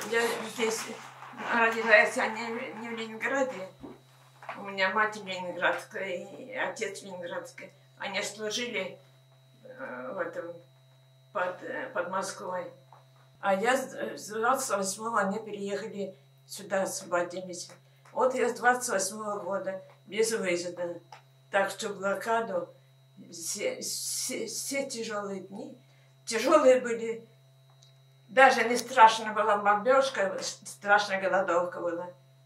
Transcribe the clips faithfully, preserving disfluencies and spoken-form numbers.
Я здесь родилась, а не, не в Ленинграде. У меня мать ленинградская и отец ленинградский. Они служили э, в этом, под, под Москвой. А я с двадцать восьмого они переехали сюда, освободились. Вот я с двадцать восьмого года без выезда. Так что блокаду, все, все, все тяжелые дни, тяжелые были. Даже не страшно была бомбежка, страшная голодовка была.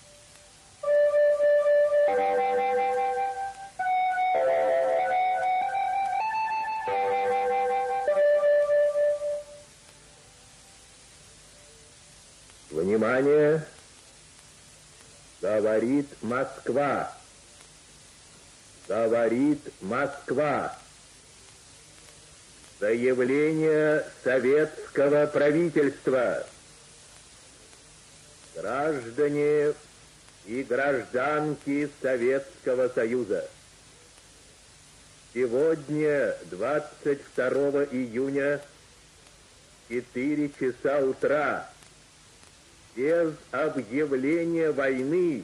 Внимание! Говорит Москва. Говорит Москва. Заявление советского правительства. Граждане и гражданки Советского Союза. Сегодня, двадцать второго июня, четыре часа утра, без объявления войны,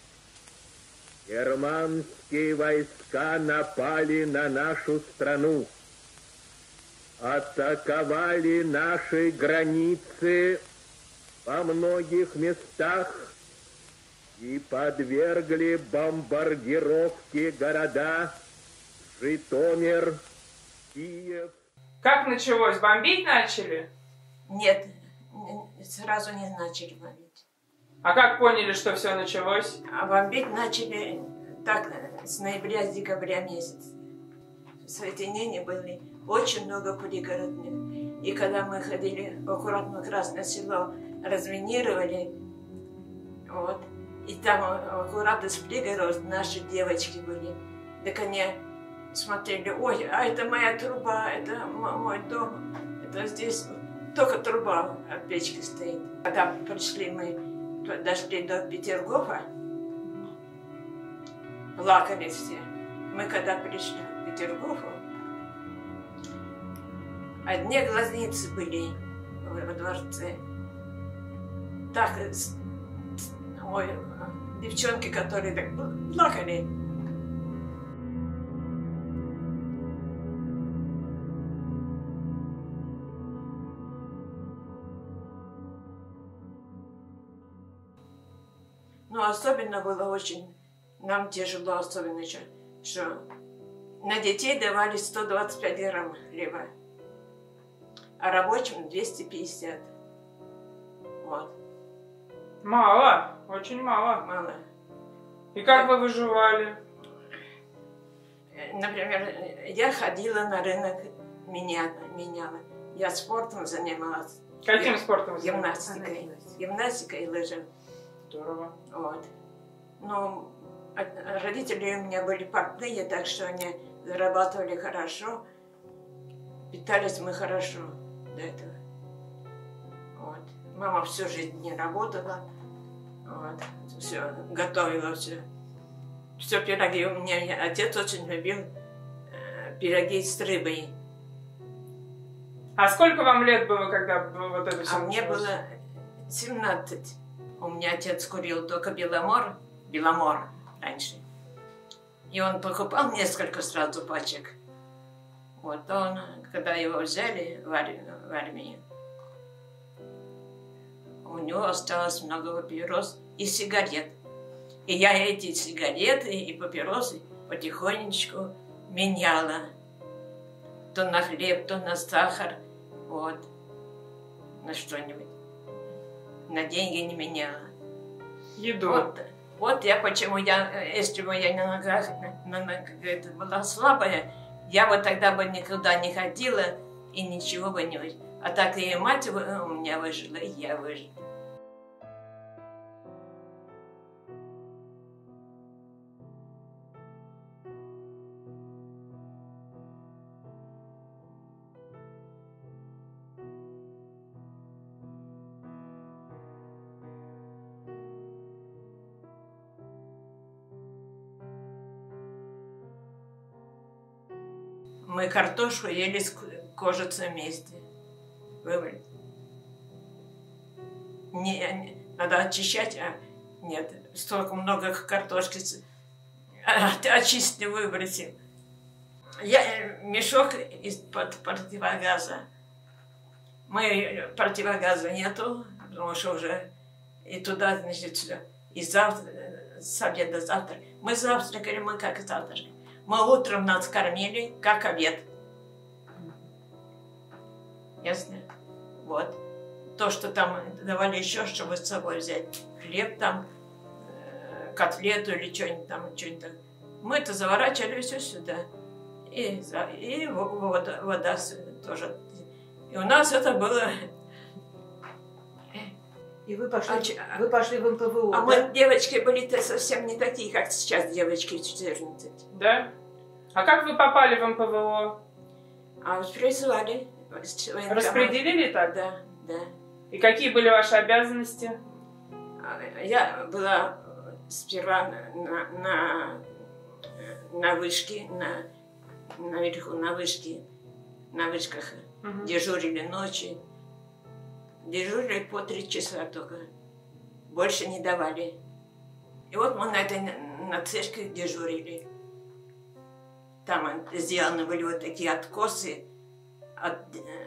германские войска напали на нашу страну, атаковали наши границы во многих местах и подвергли бомбардировке города Житомир, Киев. Как началось? Бомбить начали? Нет, сразу не начали бомбить. А как поняли, что все началось? А бомбить начали так с ноября, с декабря месяца. Соединения были очень много пригородных. И когда мы ходили аккуратно в Красное Село, разминировали, вот, и там аккуратно с пригород наши девочки были. Так они смотрели: ой, а это моя труба, это мой дом, это здесь только труба от печки стоит. Когда пришли мы, дошли до Петергофа, плакали все. Мы когда пришли к Петергофу, одни глазницы были во дворце. Так, ой, девчонки, которые так плакали. Ну, особенно было очень, нам тяжело, особенно еще, что на детей давали сто двадцать пять грамм хлеба, а рабочим двести пятьдесят. Вот. Мало, очень мало. Мало. И как вы выживали? Например, я ходила на рынок, меня, меняла. Я спортом занималась. Каким я, спортом занималась? Гимнастикой. Гимнастикой и лыжем. Здорово. Вот. Ну, родители у меня были портные, так что они зарабатывали хорошо. Питались мы хорошо до этого. Вот. Мама всю жизнь не работала. Вот. Все, готовила все. Все пироги. У меня отец очень любил э, пироги с рыбой. А сколько вам лет было, когда вот это все А мне было семнадцать. У меня отец курил только Беломор, Беломор раньше. И он покупал несколько сразу пачек. Вот он, когда его взяли в армию, в армию, у него осталось много папирос и сигарет. И я эти сигареты и папиросы потихонечку меняла. То на хлеб, то на сахар, вот, на что-нибудь. На деньги не меняла. Еду. Вот, вот я почему я, если бы я на ногах на, на, это была слабая, я бы тогда бы никуда не ходила и ничего бы не выжила. А так и мать у меня выжила, и я выжила. Мы картошку ели с кожицей вместе. Выбрали. не, не, надо очищать, а нет, столько много картошки, а, очистили, выбросим. Я мешок из-под противогаза. Мы противогаза нету, потому что уже и туда, значит, сюда. И завтра, с обеда завтра. Мы завтракали, мы как завтракали. Мы утром нас кормили, как обед. Ясно? Вот. То, что там давали еще, чтобы с собой взять. Хлеб там, э, котлету или что-нибудь там, что-нибудь. Мы это заворачивали все сюда. И, и вода, вода тоже. И у нас это было... И вы пошли, а, вы пошли в эм пэ вэ о, А да? мы, девочки, были-то совсем не такие, как сейчас девочки четырнадцать. Да? А как вы попали в эм пэ вэ о? А вот призвали. Распределили так? Да, да. И какие были ваши обязанности? Я была сперва на, на, на вышке, на, наверху, на вышке, на вышках. Угу. Дежурили ночи. Дежурили по три часа только. Больше не давали. И вот мы на этой, на церкви дежурили. Там сделаны были вот такие откосы от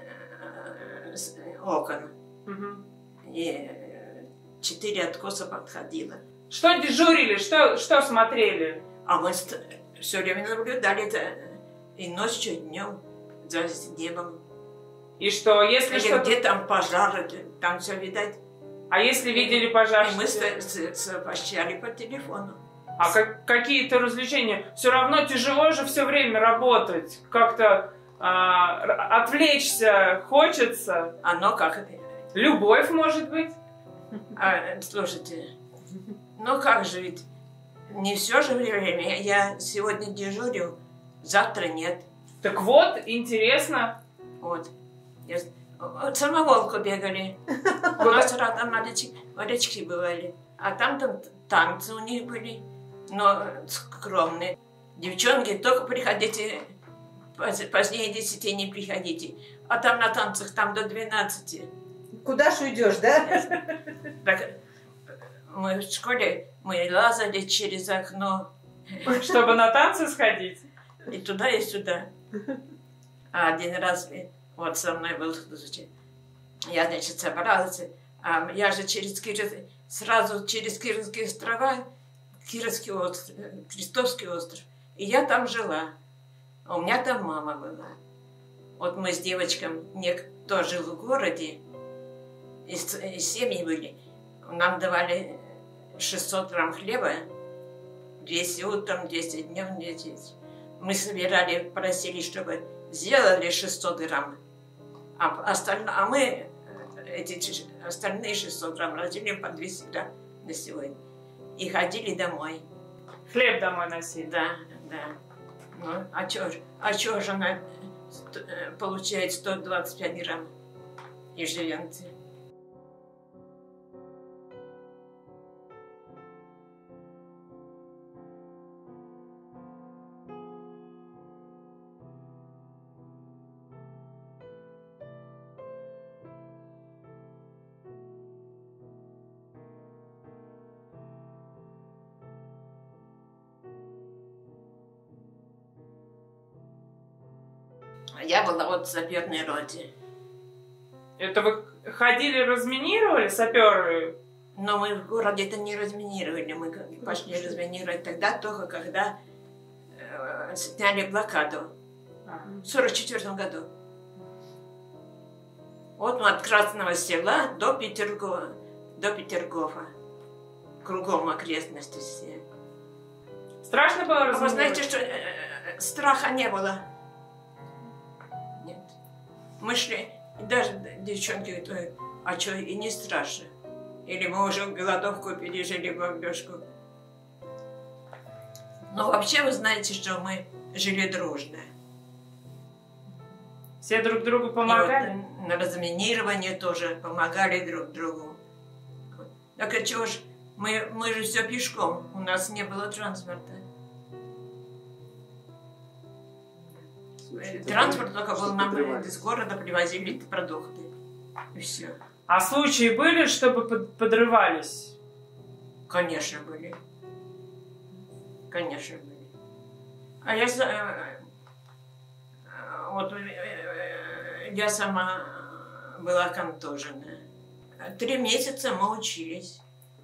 э, окон. Угу. И четыре откоса подходило. Что дежурили? Что, что смотрели? А мы все время наблюдали это и ночью, и днем за небом. И что, если Или что-то... где там пожар, там все видать. А если видели пожар? И мы сообщали по телефону. А как, какие-то развлечения? Все равно тяжело же все время работать. Как-то а, отвлечься хочется. Оно как? Любовь, может быть? А, слушайте, ну как же ведь? Не все же время. Я сегодня дежурю, завтра нет. Так вот, интересно. Вот. Я... Вот самоволку бегали. У нас рядом морячки, морячки бывали. А там там танцы у них были, но скромные. Девчонки, только приходите, позднее десяти не приходите. А там на танцах, там до двенадцати. Куда ж уйдешь, да? Так, мы в школе, мы лазали через окно. Чтобы на танцы сходить? И туда, и сюда. А один раз... Вот со мной был, я, значит, собралась, а я же через Киров, сразу через Кировские острова, Кировский остров, Крестовский остров, и я там жила. У меня там мама была. Вот мы с девочками, кто жил в городе, и, и семьи были, нам давали шестьсот грамм хлеба, двести утром, двести днем, двести. Мы собирали, просили, чтобы сделали шестьсот грамм. А, остальное, а мы эти остальные шестьсот грамм разделили по двести грамм на сегодня. И ходили домой. Хлеб домой носили? Да, да. Ну, а что а чё же она получает сто двадцать пять грамм ежедневно? Я была вот в саперной роте. Это вы ходили, разминировали, саперы? Но мы в городе это не разминировали. Мы пошли разминировать тогда только, когда э, сняли блокаду. В сорок четвёртом году. Вот мы от Красного Села до Петергофа. До Петергофа. Кругом окрестности все. Страшно было разминировать? А вы знаете, что э, страха не было. Мы шли, и даже девчонки говорят, а что, и не страшно. Или мы уже голодовку пережили, бомбежку. Но вообще вы знаете, что мы жили дружно. Все друг другу помогали? Вот на разминировании тоже помогали друг другу. Так а чего ж, мы, мы же все пешком, у нас не было транспорта. Слушайте, транспорт только был, нам из города привозили продукты. И все. А случаи были, чтобы под- подрывались? Конечно, были. Конечно, были. А я, за- э, э, вот, э, я сама была контужена. Три месяца мы учились.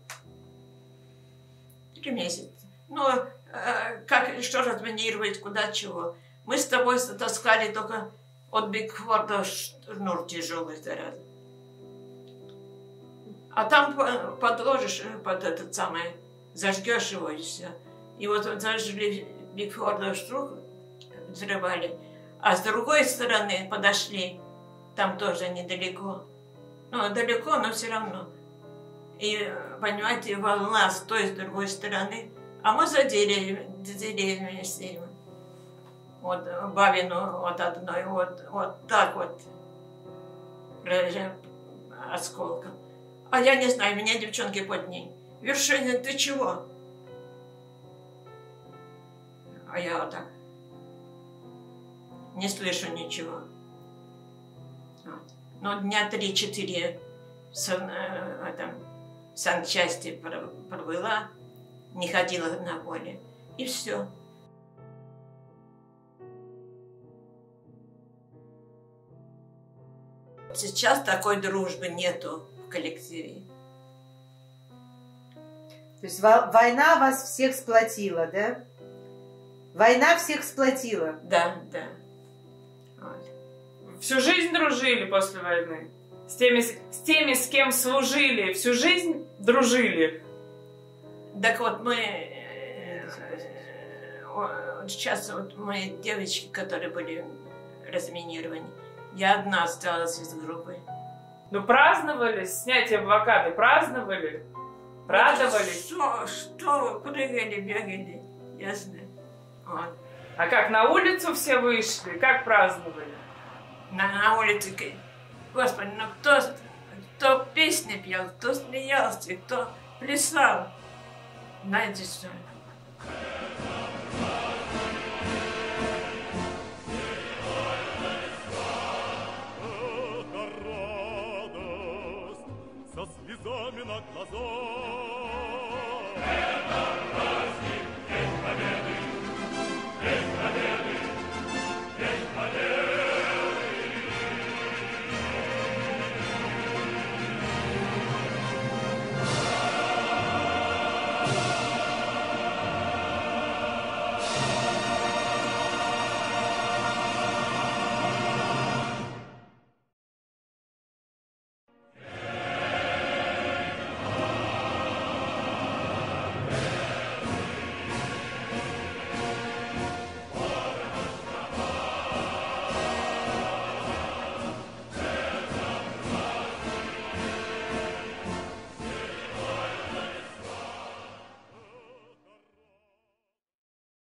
Три месяца. Ну, э, как, что разминировать, куда, чего. Мы с тобой таскали только от Бигфорда шнур тяжелый заряд. А там по- подложишь под этот самый, зажгешь его и все. И вот зажгли Бигфорда шнур, взрывали. А с другой стороны подошли, там тоже недалеко. Ну, далеко, но все равно. И, понимаете, волна с той, с другой стороны. А мы за деревьями, за деревьями сидим. Вот Бабину вот одной, вот, вот так вот осколком. А я не знаю, меня девчонки под ней. Вершина, ты чего? А я вот так. Не слышу ничего. Вот. Но дня три-четыре в сан, э, этом, санчасти пробыла, не ходила на поле. И все. Сейчас такой дружбы нету в коллективе. То есть во- война вас всех сплотила, да? Война всех сплотила. Да, да. Вот. Всю жизнь дружили после войны? С теми, с теми, с кем служили, всю жизнь дружили? Так вот мы э, э, вот сейчас вот мои девочки, которые были разминированы, я одна осталась из группы. Ну, праздновали снятие блокады, праздновали? Радовались? Что, что, прыгали, бегали, ясно. Вот. А как, на улицу все вышли? Как праздновали? На, на улице, господи, ну кто, кто песни пел, кто смеялся, кто плясал. Знаете что? Со слезами на глазах